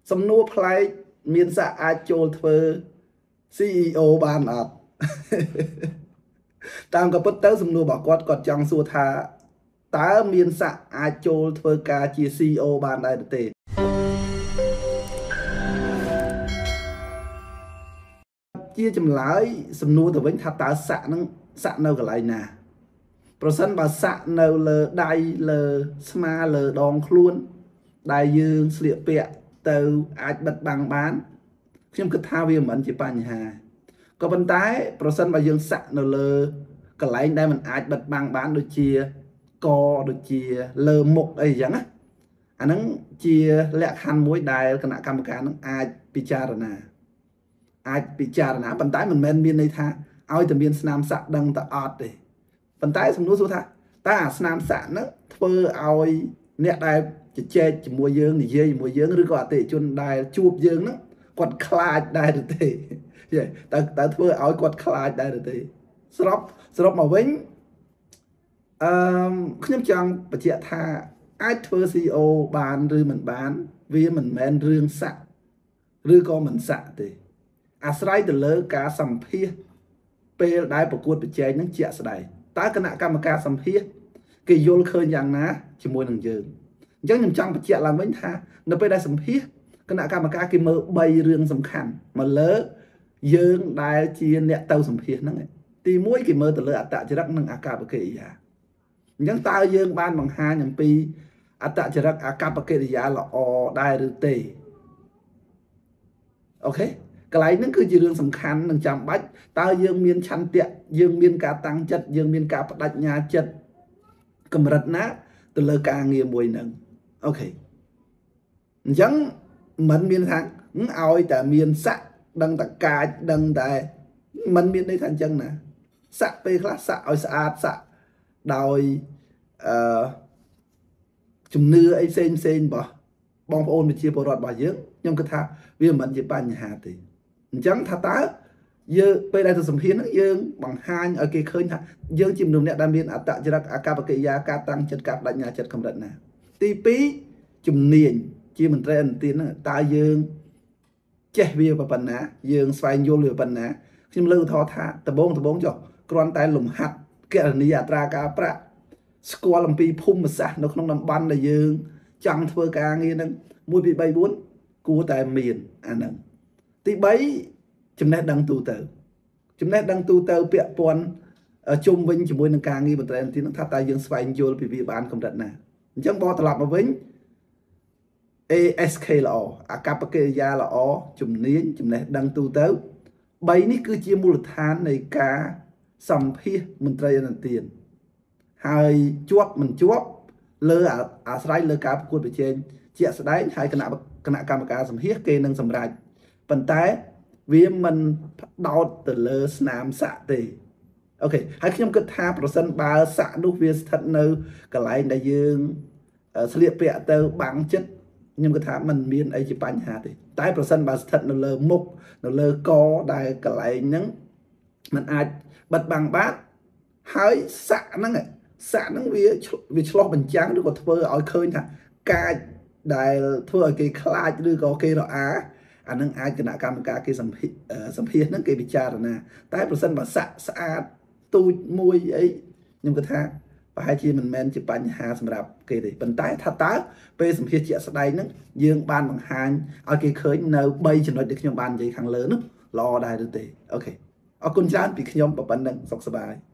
សំណួរផ្លែកមានសាក់អាចចូលធ្វើ CEO បានអត់តាមក៏ពិតទៅសំណួររបស់គាត់ចង់សួរថាតើមានសាក់អាចចូលធ្វើការជា CEO បានដែរទេជាចម្លើយសំណួរទៅវិញថាតើសាក់នឹងសាក់នៅកន្លែងណាប្រសិនបើសាក់នៅលើដៃលើស្មាលើដងខ្លួនដែលយើងស្លៀកពាក់ទៅអាចបិទបាំងបានខ្ញុំគិតថាវាមិនជាបញ្ហាក៏ប៉ុន្តែប្រសិនបើយើងសាក់នៅលើកន្លែងដែលมันអាចបិទបាំងបានដូចជាកដូចជាលើមុខអីចឹងណាអាហ្នឹងជាលក្ខខណ្ឌមួយដែលគណៈកម្មការនឹងអាចពិចារណាប៉ុន្តែមិនមែនមានន័យថាឲ្យតែមានស្នាមសាក់ដឹងតែអត់ទេប៉ុន្តែសំណួរសួរថាតើអាស្នាមសាក់ហ្នឹងធ្វើឲ្យអ្នកដែលជជែកជាមួយយើងនិយាយជាមួយយើងឬក៏អតិថិជនដែលជួបយើងហ្នឹងគាត់ខ្លាចដែរឬទេតើធ្វើឲ្យគាត់ខ្លាចដែរឬទេសរុបមកវិញខ្ញុំចង់បញ្ជាក់ថាអាចធ្វើ CEO បានឬមិនបានវាមិនមែនរឿងសាក់ឬក៏មិនសាក់ទេអាស្រ័យទៅលើការសម្ភាសពេលដែលប្រកួតប្រជែងនឹងជាក់ស្ដែងតើគណៈកម្មការសម្ភាសគេយល់ឃើញយ៉ាងណាជាមួយនឹងយើងអញ្ចឹងខ្ញុំចង់បញ្ជាក់ឡើងវិញថានៅពេលដែលសម្ភាសគណៈកម្មការគេមើល3រឿងសំខាន់មកលើយើងដែលជាអ្នកទៅសម្ភាសហ្នឹងទី1គេមើលទៅលើអត្តចរិតនិងអាកប្បកិរិយាអញ្ចឹងតើយើងបានបង្ហាញអំពីអត្តចរិតអាកប្បកិរិយាល្អដែរឬទេអូខេកន្លែងហ្នឹងគឺជារឿងសំខាន់និងចាំបាច់តើយើងមានឆន្ទៈយើងមានការតាំងចិត្តយើងមានការបដិញ្ញាចិត្តកម្រិតណាទៅលើការងារមួយហ្នឹងអូខេអញ្ចឹងមិនមានថាឲ្យតែមានសាក់ដឹងតែកាចដឹងតែមិនមានន័យថាអញ្ចឹងណាសាក់ពេលខ្លះសាក់ឲ្យស្អាតសាក់ដោយជំនឿអីផ្សេងរបស់បងប្អូនប្រជាពលរដ្ឋរបស់យើងខ្ញុំគិតថាវាមិនជាបញ្ហាទេអញ្ចឹងថាតើយើងពេលដែលទៅសម្ភាសន៍ហ្នឹងយើងបង្ហាញឲ្យគេឃើញថាយើងជាមនុស្សអ្នកដែលមានអត្តចរិតអាកប្បកិរិយាការតាំងចិត្តការបដិញ្ញាចិត្តកម្រិតណាទី2ជំនាញជាមន្ត្រីអន្តរជាតិហ្នឹងតើយើងចេះវាប៉ុណ្ណាយើងស្វែងយល់វាប៉ុណ្ណាខ្ញុំលើកឧទាហរណ៍ថាដំបូងចុះគ្រាន់តែលំហាត់គណនាអត្រាការប្រាក់ស្គាល់អំពីភូមិសាស្ត្រនៅក្នុងតំបន់ដែលយើងចង់ធ្វើការងារហ្នឹង1 2 3 4គួរតែមានអាហ្នឹងទី3ចំណេះដឹងទូទៅពាក់ព័ន្ធជុំវិញជាមួយនឹងការងារមន្ត្រីអន្តរជាតិហ្នឹងថាតើយើងស្វែងយល់ពីវាបានកម្រិតណាអញ្ចឹងបកត្រឡប់មកវិញ ASK ល្អអាកប្បកិរិយាល្អជំនាញចំណេះដឹងទូទៅ3នេះគឺជាមូលដ្ឋាននៃការសម្ភាសមន្ត្រីអន្តរជាតិហើយជាប់មិនជាប់លើអាស្រ័យលើការប្រកួតប្រជែងជាក់ស្ដែងហើយគណៈកម្មការសម្ភាសគេនឹងសម្រេចប៉ុន្តែវាមិនដោតទៅលើស្នាមសាក់ទេអូខេហើយខ្ញុំគិតថាប្រសិនបើសាក់នោះវាស្ថិតនៅកន្លែងដែលយើងស្លៀកពាក់ទៅបាំងចិត្តខ្ញុំគិតថាมันមានអីជាបញ្ហាទេតែប្រសិនបើស្ថិតនៅលើមុខនៅលើកដែលកន្លែងហ្នឹងมันអាចបិទបាំងបានហើយសាក់ហ្នឹងវាឆ្លោះបញ្ចាំងឬក៏ធ្វើឲ្យឃើញថាកាចដែលធ្វើឲ្យគេខ្លាចឬក៏គេរអាអានឹងអាចគណៈកម្មការគេសម្ភាសហ្នឹងគេពិចារណាតែប្រសិនបើសាក់ស្អាតទូចមួយអីខ្ញុំគិតថាប្រហែលជាមិនមែនជាបញ្ហាសម្រាប់គេទេប៉ុន្តែថាតើពេលសម្ភាសជាក់ស្ដែងហ្នឹងយើងបានបង្ហាញឲ្យគេឃើញនៅ3ចំណុចដែលខ្ញុំបាននិយាយខាងលើនោះល្អដែរឬទេអូខេអរគុណច្រើនពីខ្ញុំប៉ុណ្្នឹងសុខសប្បាយ